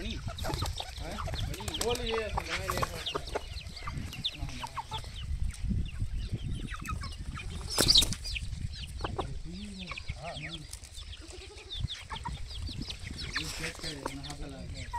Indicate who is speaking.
Speaker 1: बनी है बनी बोल ये लगाए ले हां ये चेक कर नहा